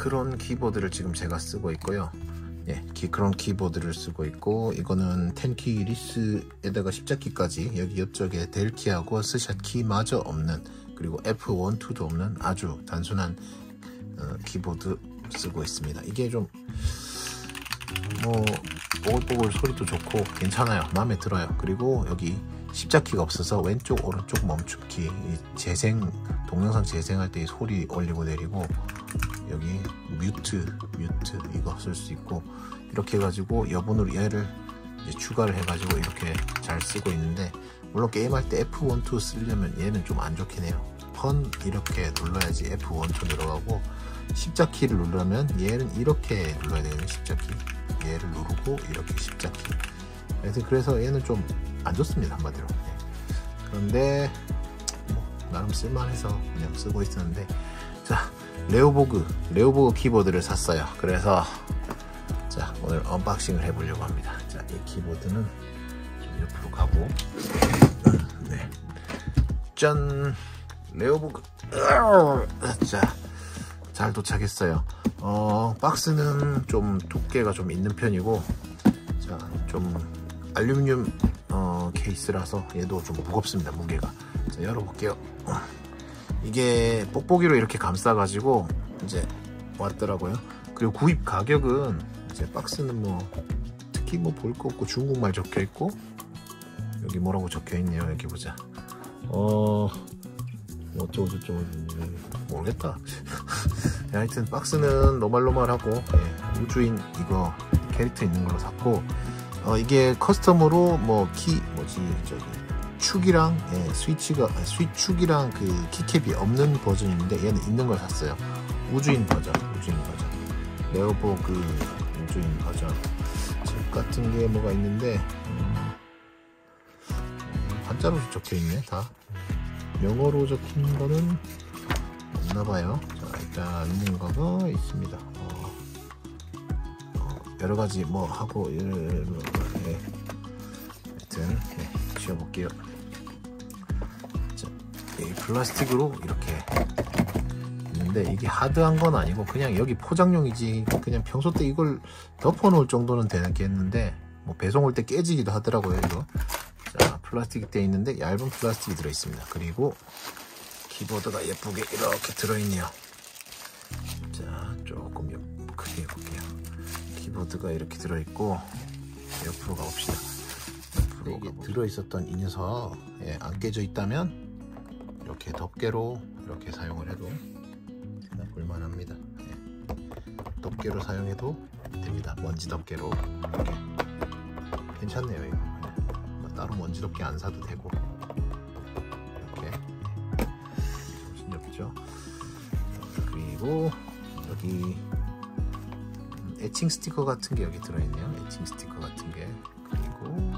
기크론 키보드를 지금 제가 쓰고 있고요. 예, 기크론 키보드를 쓰고 있고, 이거는 10키 리스에다가 십자키까지 여기 옆쪽에 델키하고 스샷 키마저 없는, 그리고 F1, 2도 없는 아주 단순한 키보드 쓰고 있습니다. 이게 좀 뭐 뽀글뽀글 소리도 좋고 괜찮아요. 마음에 들어요. 그리고 여기 십자키가 없어서 왼쪽 오른쪽 멈추키, 동영상 재생할 때 소리 올리고 내리고, 여기 뮤트 이거 쓸 수 있고, 이렇게 해가지고 여분으로 얘를 이제 추가를 해가지고 이렇게 잘 쓰고 있는데, 물론 게임할 때 F1, 2 쓰려면 얘는 좀 안 좋긴 해요. 펀 이렇게 눌러야지 F1, 2 들어가고, 십자키를 누르려면 얘는 이렇게 눌러야 되거든요. 십자키 얘를 누르고 이렇게 십자키. 그래서 얘는 좀 안 좋습니다, 한마디로. 네. 그런데 뭐 나름 쓸만해서 그냥 쓰고 있었는데, 자, 레오보그 키보드를 샀어요. 그래서 자, 오늘 언박싱을 해보려고 합니다. 자, 이 키보드는 좀 옆으로 가고, 네, 짠, 레오보그. 자, 잘 도착했어요. 박스는 좀 두께가 좀 있는 편이고, 자, 좀 알루미늄 케이스라서 얘도 좀 무겁습니다, 무게가. 자, 열어볼게요. 이게 뽁뽁이로 이렇게 감싸가지고 이제 왔더라고요. 그리고 구입 가격은, 이제 박스는 뭐 특히 뭐 볼 거 없고 중국말 적혀 있고, 여기 뭐라고 적혀 있네요. 여기 보자. 어쩌고저쩌고 모르겠다. 하여튼 박스는 노말노말하고, 예, 우주인 이거 캐릭터 있는 걸로 샀고, 이게 커스텀으로 뭐 축이랑, 예, 스위축이랑 그 키캡이 없는 버전인데, 얘는 있는 걸 샀어요. 우주인 버전. 레오보그 우주인 버전. 책 같은 게 뭐가 있는데, 한자로 적혀 있네, 다. 영어로 적힌 거는 없나봐요. 자, 일단 있는 거가 있습니다. 여러 가지 뭐 하고, 예. 하여튼, 예, 지워볼게요. 자, 이 플라스틱으로 이렇게 있는데, 이게 하드한 건 아니고 그냥 여기 포장용이지, 그냥 평소 때 이걸 덮어놓을 정도는 되겠는데, 뭐 배송 올 때 깨지기도 하더라고요, 이거. 자, 플라스틱이 되어 있는데 얇은 플라스틱이 들어있습니다. 그리고 키보드가 예쁘게 이렇게 들어있네요. 자, 조금 크게 해볼게요. 키보드가 이렇게 들어있고, 옆으로 가봅시다. 옆으로 이게 들어있었던 이 녀석, 예, 안 깨져 있다면 이렇게 덮개로 이렇게 사용을 해도 생각볼만 합니다. 예. 덮개로 사용해도 됩니다. 먼지 덮개로. 이렇게. 괜찮네요, 이거. 따로 먼지 덮개 안 사도 되고, 이렇게 정신없죠. 그리고 여기 애칭 스티커 같은 게 여기 들어있네요. 애칭 스티커 같은 게. 그리고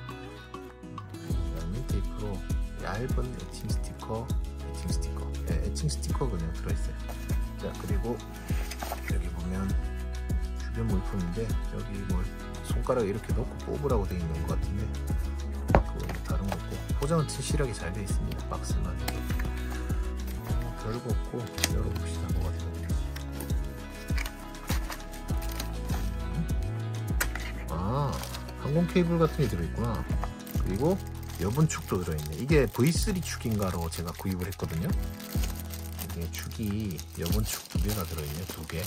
양면 테이프로 얇은 애칭 스티커. 네, 애칭 스티커 그냥 들어있어요. 자, 그리고 여기 보면 주변 물품인데, 여기 뭘 손가락 이렇게 넣고 뽑으라고 되어 있는 것 같은데, 다른 거 없고, 포장은 튼실하게 잘 되어 있습니다. 박스만. 별거 없고, 열어봅시다. 뭐가 들어있는지. 아, 항공 케이블 같은 게 들어있구나. 그리고 여분축도 들어있네. 이게 V3 축인가로 제가 구입을 했거든요. 이게 축이, 여분축 2개가 들어있네. 2개.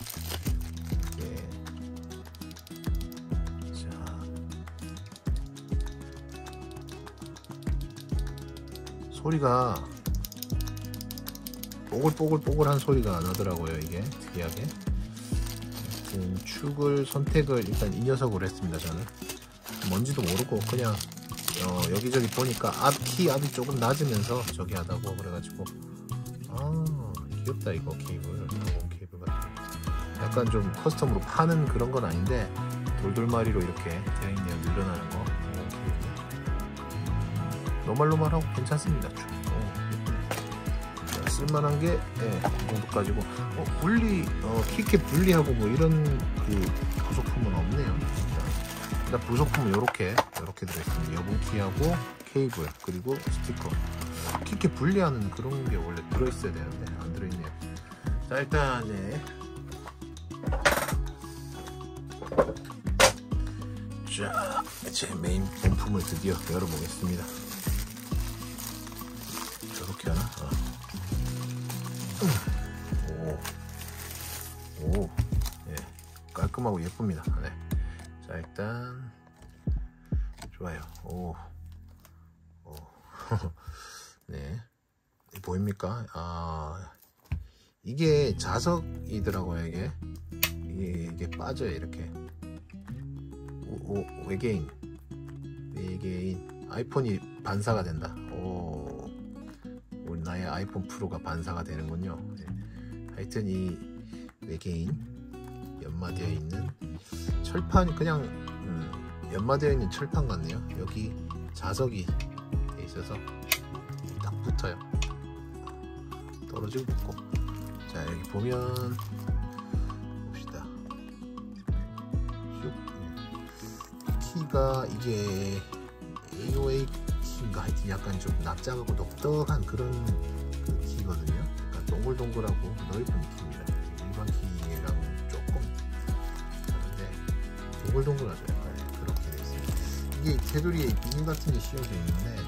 소리가 뽀글뽀글뽀글한 소리가 나더라고요. 이게 특이하게. 축을 선택을 일단 이 녀석으로 했습니다. 저는 뭔지도 모르고 그냥 여기저기 보니까 앞이 조금 낮으면서 저기 하다고 그래가지고, 귀엽다 이거 케이블. 항공 케이블 같은 거. 약간 좀 커스텀으로 파는 그런 건 아닌데, 돌돌마리로 이렇게 되어 있네요. 늘어나는 거. 노말노말하고 괜찮습니다. 쓸만한 게, 예, 이 정도까지고, 키캡 분리하고 뭐 이런 그 부속품은 없네요. 일단 부속품은 요렇게 들어있습니다. 여분키하고 케이블, 그리고 스티커. 키캡 분리하는 그런 게 원래 들어있어야 되는데 안 들어있네요. 자, 일단, 네, 자, 제 메인 본품을 드디어 열어보겠습니다. 저렇게 하나? 오, 예, 깔끔하고 예쁩니다. 네. 자, 일단 좋아요. 네, 보입니까? 이게 자석이더라고요. 이게 빠져요. 이렇게. 외계인 아이폰이 반사가 된다. 우리 나의 아이폰 프로가 반사가 되는군요. 네. 하여튼 이 외계인 연마되어 있는 철판, 그냥 연마되어 있는 철판 같네요. 여기 자석이 돼 있어서 딱 붙어요. 떨어지고 붙고. 자, 여기 보면 봅시다. 키가 이게 AOA 키인가, 하여튼 약간 좀 납작하고 똑똑한 그런 그 키거든요. 그러니까 동글동글하고 넓은 키입니다. 일반 키랑 조금 다른데 동글동글하죠. 약간 그렇게 되어 있습니다. 이게 테두리에 비닐 같은 게 씌워져 있는데,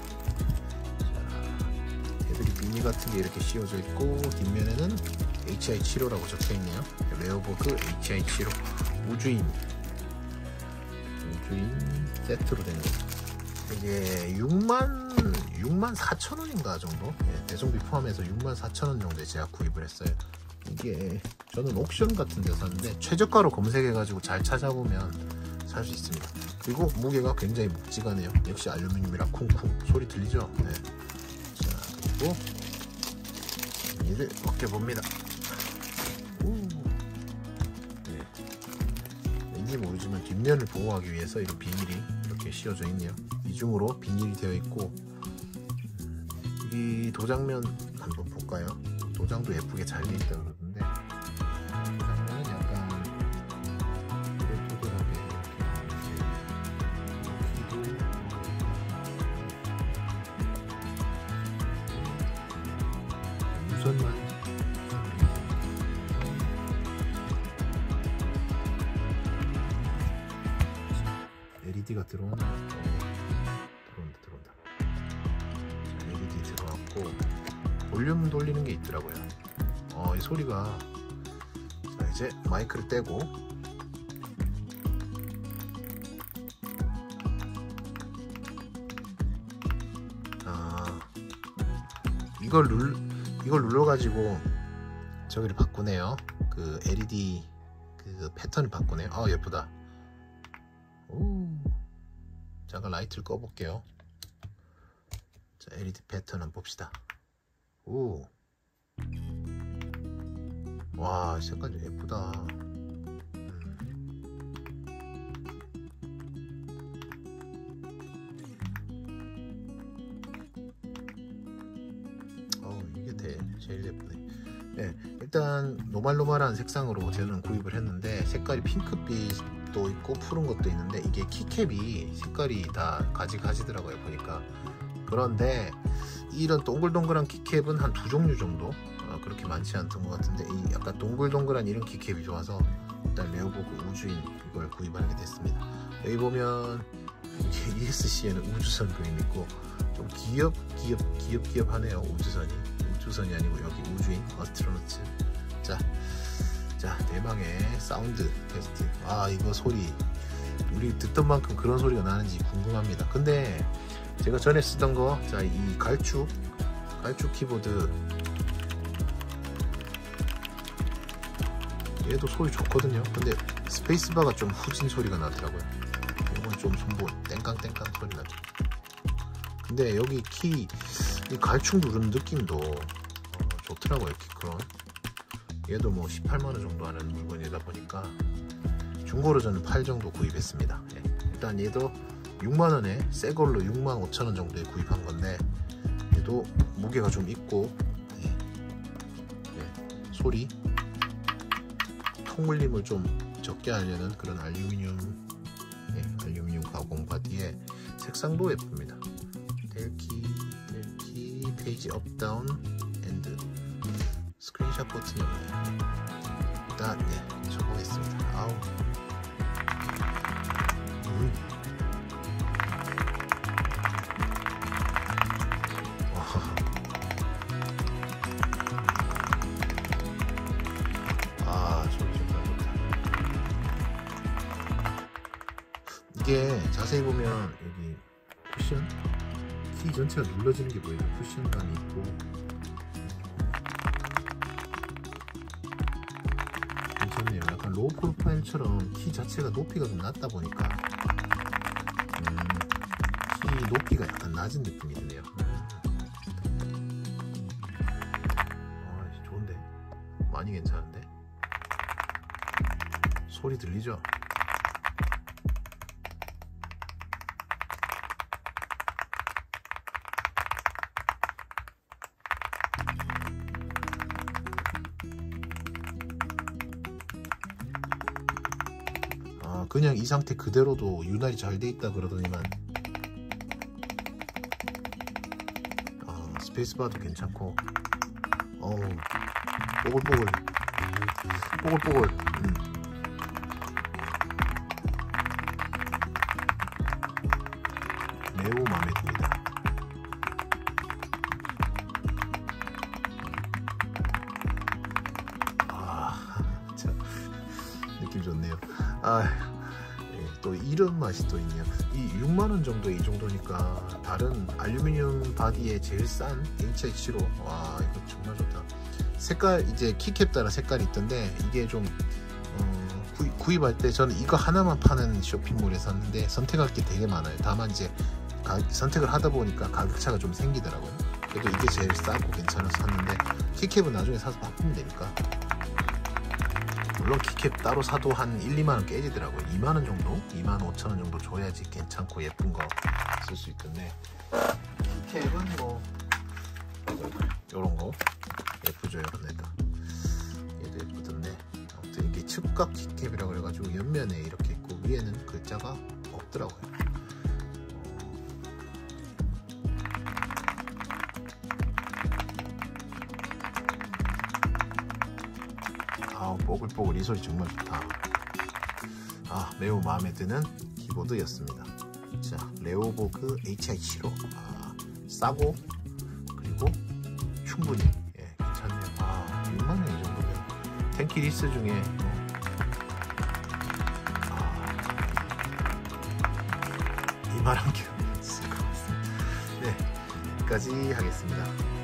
자, 테두리 비닐 같은 게 이렇게 씌워져 있고, 뒷면에는 HI75라고 적혀 있네요. 레어버그 HI75 우주인 세트로 된 거. 이게 64,000원인가 정도? 예, 배송비 포함해서 64,000원 정도에 제가 구입을 했어요. 이게 저는 옥션 같은 데 샀는데 최저가로 검색해가지고 잘 찾아보면 살 수 있습니다. 그리고 무게가 굉장히 묵직하네요. 역시 알루미늄이라 쿵쿵 소리 들리죠? 네. 자, 그리고 얘를 벗겨봅니다. 왠지 모르지만 뒷면을 보호하기 위해서 이런 비닐이 이렇게 씌워져 있네요. 이중으로 비닐이 되어 있고, 이 도장면 한번 볼까요? 도장도 예쁘게 잘 되어 있다고 그러던데, 도장면은 약간 도드라게 이렇게 무선만 LED가 들어오나? 들어온다. 자, LED 들어왔고, 볼륨 돌리는 게 있더라고요. 이 소리가. 자, 이제 마이크를 떼고, 이걸 눌러가지고 저기를 바꾸네요. 그 LED 그 패턴을 바꾸네요. 예쁘다. 잠깐 라이트를 꺼볼게요. 자, LED 패턴 한번 봅시다. 와, 색깔 좀 예쁘다. 이게 제일 예쁘네. 네, 일단 노말노말한 색상으로 저는 구입을 했는데, 색깔이 핑크빛도 있고 푸른 것도 있는데, 이게 키캡이 색깔이 다 가지더라고요, 보니까. 그런데 이런 동글동글한 키캡은 한 2종류 정도, 그렇게 많지 않던 것 같은데, 이 약간 동글동글한 이런 키캡이 좋아서 일단 레어버그 우주인 이걸 구입하게 됐습니다. 여기 보면 ESC에는 우주선 그림 있고, 좀 귀엽하네요. 우주선이 아니고 여기 우주인 어스트로노츠. 자, 대망의 사운드 테스트. 이거 소리, 우리 듣던 만큼 그런 소리가 나는지 궁금합니다. 근데 제가 전에 쓰던 거, 자, 이 갈축 키보드, 얘도 소리 좋거든요. 근데 스페이스바가 좀 후진 소리가 나더라고요. 이건 좀 손보 땡깡땡깡 소리 나죠. 근데 여기 이 갈축 누르는 느낌도 좋더라고요. 키크론. 얘도 뭐 18만원 정도 하는 물건이다 보니까 중고로 저는 8 정도 구입했습니다. 일단 얘도 6만원에 새걸로 65,000원 정도에 구입한 건데, 얘도 무게가 좀 있고, 소리 통물림을 좀 적게 하려는 그런 알루미늄 가공 바디에 색상도 예쁩니다. 델키 페이지 업 다운 앤드 스크린샷 버튼이 없네요. 일단 적어보겠습니다. 이게 자세히 보면 여기 쿠션 키 전체가 눌러지는 게 보여요. 쿠션감이 있고 괜찮네요. 약간 로우 프로파일처럼 키 자체가 높이가 좀 낮다 보니까 키 높이가 약간 낮은 느낌이 드네요. 좋은데? 많이 괜찮은데? 소리 들리죠? 그냥 이 상태 그대로도 윤활이 잘 돼 있다 그러더니만 스페이스바도 괜찮고 뽀글뽀글 매우 마음에 듭니다. 참 느낌 좋네요. 또 이런 맛이 또 있네요. 이 6만원 정도, 이 정도니까 다른 알루미늄 바디에 제일 싼 HH로 와 이거 정말 좋다. 색깔 이제 키캡 따라 색깔이 있던데 이게 좀 구입할 때 저는 이거 하나만 파는 쇼핑몰에 샀는데 선택할 게 되게 많아요. 다만 이제 선택을 하다 보니까 가격차가 좀 생기더라고요. 그래도 이게 제일 싸고 괜찮아서 샀는데 키캡은 나중에 사서 바꾸면 되니까. 물론 키캡 따로 사도 한 1, 2만원 깨지더라고요. 2만원 정도? 25,000원 정도 줘야지 괜찮고 예쁜 거 쓸 수 있던데 키캡은 뭐 요런거 예쁘죠. 요런 애가 얘도 예쁘던데 아무튼 이게 측각 키캡이라고 그래가지고 옆면에 이렇게 있고 위에는 글자가 없더라고요. 뽀글뽀글 이 소리 정말 좋다. 매우 마음에 드는 키보드였습니다. 자, 레오보그 HH로 싸고 그리고 충분히 괜찮네요. 6만원 이 정도면 텐키리스 중에 이만한 게 있을 것 같습니다. 네, 여기까지 하겠습니다.